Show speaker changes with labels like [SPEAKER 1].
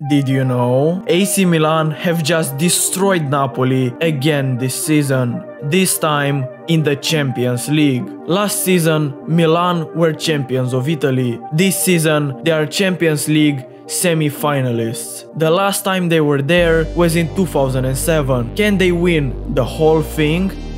[SPEAKER 1] Did you know? AC Milan have just destroyed Napoli again this season, this time in the Champions League. Last season, Milan were champions of Italy. This season, they are Champions League semi-finalists. The last time they were there was in 2007. Can they win the whole thing?